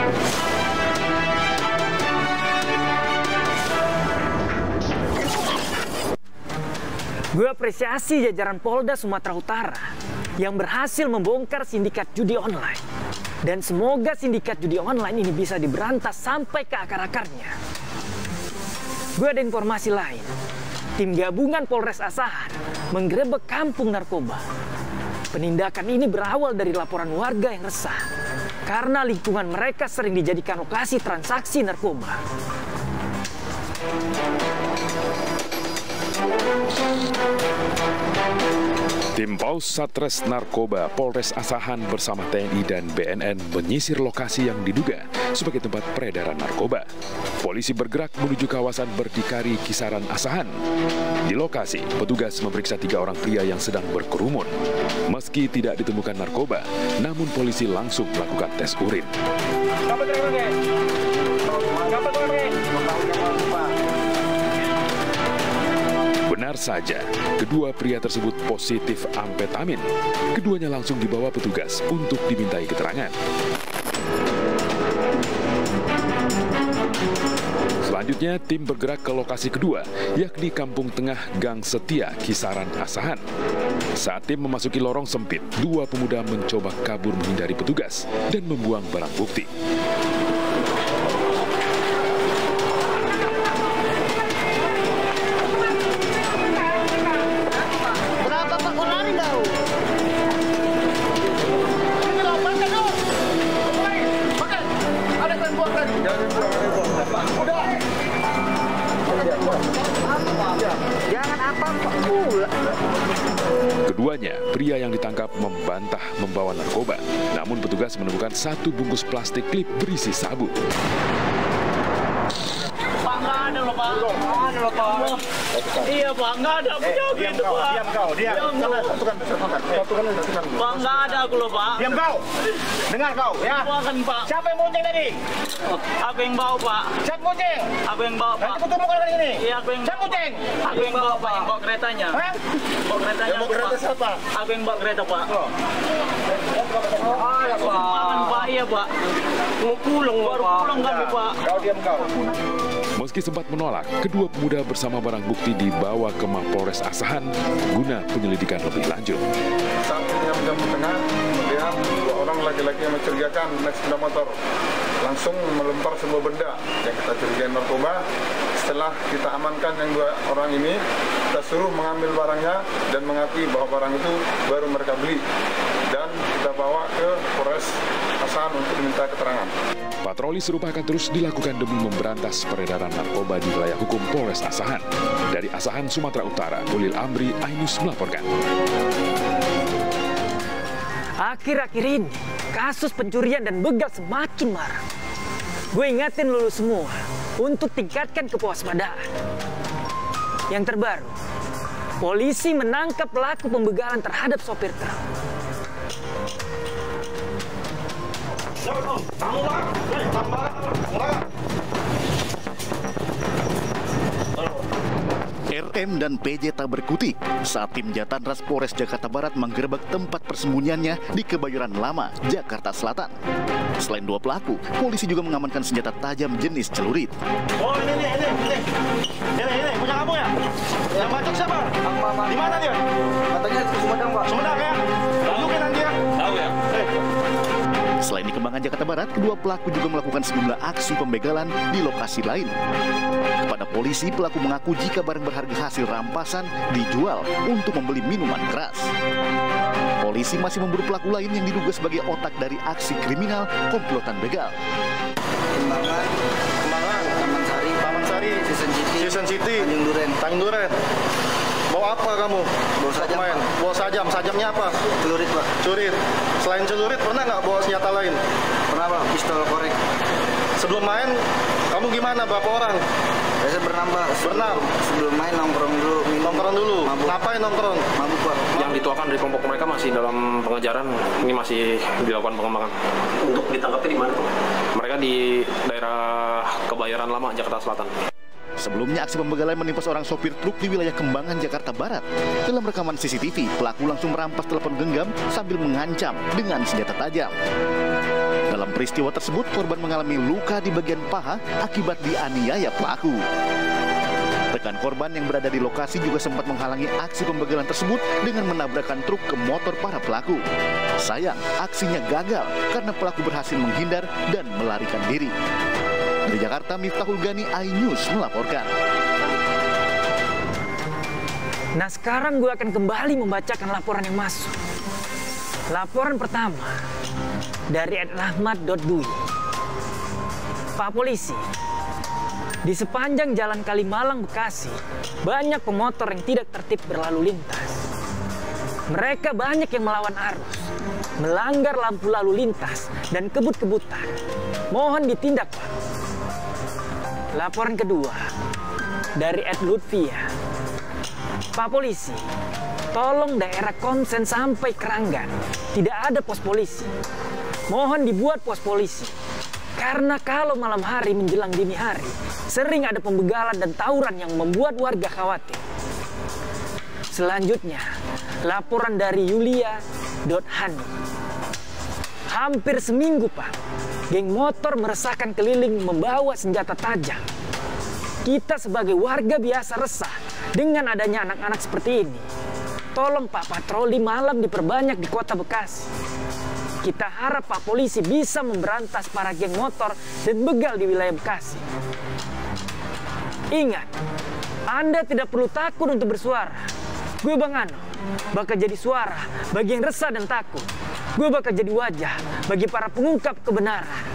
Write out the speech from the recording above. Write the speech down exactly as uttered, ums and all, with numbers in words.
Gue apresiasi jajaran Polda Sumatera Utara yang berhasil membongkar sindikat judi online. Dan semoga sindikat judi online ini bisa diberantas sampai ke akar-akarnya. Gue ada informasi lain. Tim gabungan Polres Asahan menggerebek kampung narkoba. Penindakan ini berawal dari laporan warga yang resah karena lingkungan mereka sering dijadikan lokasi transaksi narkoba. Tim Paus Satres Narkoba Polres Asahan bersama T N I dan B N N menyisir lokasi yang diduga sebagai tempat peredaran narkoba. Polisi bergerak menuju kawasan Berdikari Kisaran Asahan. Di lokasi, petugas memeriksa tiga orang pria yang sedang berkerumun. Meski tidak ditemukan narkoba, namun polisi langsung melakukan tes urin. Benar saja, kedua pria tersebut positif amfetamin. Keduanya langsung dibawa petugas untuk dimintai keterangan. Selanjutnya, tim bergerak ke lokasi kedua, yakni Kampung Tengah Gang Setia, Kisaran Asahan. Saat tim memasuki lorong sempit, dua pemuda mencoba kabur menghindari petugas dan membuang barang bukti. Keduanya, pria yang ditangkap membantah membawa narkoba. Namun petugas menemukan satu bungkus plastik klip berisi sabu. Pak, nggak ada loh, Pak. Nggak ada loh, Pak. Iya, Pak, nggak ada. Aku jawab gitu, Pak. Diam kau, diam. Pak, nggak ada aku loh, Pak. Diam kau. Dengar kau, ya. Bukan, Pak. Siapa yang monceng tadi? Aku yang bawa, Pak. Siapa monceng? Aku yang bawa, Pak. Nanti ketemu kali ini. Iya, aku yang Siapa monceng? Aku yang bawa, Pak. Yang bawa keretanya. Hah? Bawa keretanya. Yang bawa kereta siapa? Aku yang bawa kereta, Pak. Ah, ya, Pak. Bukan, Pak. Iya, Pak. Mau pulang, baru pulang kami, Pak. Kau diam kau. Meski sempat menolak, kedua pemuda bersama barang bukti dibawa ke Mapolres Asahan guna penyelidikan lebih lanjut. Saat ini jam tengah melihat dua orang laki-laki yang mencurigakan naik sepeda motor langsung melempar sebuah benda yang kita curigai narkoba. Setelah kita amankan yang dua orang ini, kita suruh mengambil barangnya dan mengakui bahwa barang itu baru mereka beli dan kita bawa ke Polres Asahan untuk diminta keterangan. Patroli serupa akan terus dilakukan demi memberantas peredaran narkoba di wilayah hukum Polres Asahan. Dari Asahan, Sumatera Utara, Ulil Amri, Ainus melaporkan. Akhir-akhir ini, kasus pencurian dan begal semakin marak. Gue ingatin lu semua untuk tingkatkan kewaspadaan. Yang terbaru, polisi menangkap pelaku pembegalan terhadap sopir truk. R M dan P J tak berkutik saat tim Jatantras Polres Jakarta Barat menggerebek tempat persembunyiannya di Kebayoran Lama, Jakarta Selatan. Selain dua pelaku, polisi juga mengamankan senjata tajam jenis celurit. Oh, ini, ini, ini, ini. Ini, ini, punya kamu ya? Yang macam siapa? Di mana dia? Katanya di Sumedang, Pak. Sumedang ya? Tunjukin nanti ya. Tahu ya? Eh. Selain di Kembangan, Jakarta Barat, kedua pelaku juga melakukan sejumlah aksi pembegalan di lokasi lain. Kepada polisi, pelaku mengaku jika barang berharga hasil rampasan dijual untuk membeli minuman keras. Polisi masih memburu pelaku lain yang diduga sebagai otak dari aksi kriminal komplotan begal. Kembangan, Kembangan, Taman Sari, Taman Sari, Season City, Season City, Tanjung Duren. Tanjung Duren. Bawa apa kamu? Bawa sajam, main. Pak. Bawa sajam. Sajamnya apa? Celurit, Pak. Celurit. Selain celurit, pernah nggak bawa senjata lain? Pernah, Pak. Pistol korek. Sebelum main, kamu gimana? Berapa orang? Biasa berenam, Pak. Berenam? Sebelum main nongkrong dulu, minum. Nongkrong dulu? Mabuk. Ngapain nongkrong? Mabuk, Pak. Yang dituakan dari kelompok mereka masih dalam pengejaran, ini masih dilakukan pengembangan. Untuk ditangkapnya di mana? Mereka di daerah Kebayoran Lama, Jakarta Selatan. Sebelumnya, aksi pembegalan menimpa seorang sopir truk di wilayah Kembangan, Jakarta Barat. Dalam rekaman C C T V, pelaku langsung merampas telepon genggam sambil mengancam dengan senjata tajam. Dalam Dalam peristiwa tersebut, korban mengalami luka di bagian paha akibat dianiaya pelaku. Rekan korban yang berada di lokasi juga sempat menghalangi aksi pembegalan tersebut dengan menabrakkan truk ke motor para pelaku. Sayang, aksinya gagal karena pelaku berhasil menghindar dan melarikan diri. Dari Jakarta, Miftahul Gani, iNews melaporkan. Nah, sekarang gue akan kembali membacakan laporan yang masuk. Laporan pertama dari et rahmat dot dui. Pak Polisi, di sepanjang Jalan Kalimalang Bekasi, banyak pemotor yang tidak tertib berlalu lintas. Mereka banyak yang melawan arus, melanggar lampu lalu lintas, dan kebut-kebutan. Mohon ditindak, Pak. Laporan kedua dari et Lutfia. Pak Polisi, tolong daerah Konsen sampai Keranggan tidak ada pos polisi. Mohon dibuat pos polisi. Karena kalau malam hari menjelang dini hari, sering ada pembegalan dan tawuran yang membuat warga khawatir. Selanjutnya, laporan dari Yulia dot hani. Hampir seminggu, Pak, geng motor meresahkan keliling membawa senjata tajam. Kita sebagai warga biasa resah dengan adanya anak-anak seperti ini. Tolong, Pak, patroli malam diperbanyak di kota Bekasi. Kita harap Pak Polisi bisa memberantas para geng motor dan begal di wilayah Bekasi. Ingat, Anda tidak perlu takut untuk bersuara. Gue Bang Ano bakal jadi suara bagi yang resah dan takut. Gue bakal jadi wajah bagi para pengungkap kebenaran.